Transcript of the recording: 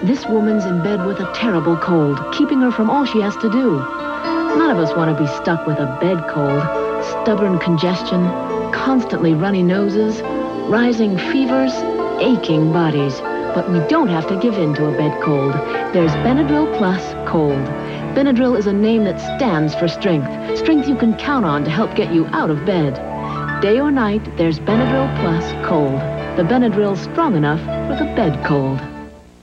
This woman's in bed with a terrible cold, keeping her from all she has to do. None of us want to be stuck with a bed cold. Stubborn congestion, constantly runny noses, rising fevers, aching bodies. But we don't have to give in to a bed cold. There's Benadryl Plus Cold. Benadryl is a name that stands for strength. Strength you can count on to help get you out of bed. Day or night, there's Benadryl Plus Cold. The Benadryl's strong enough for the bed cold.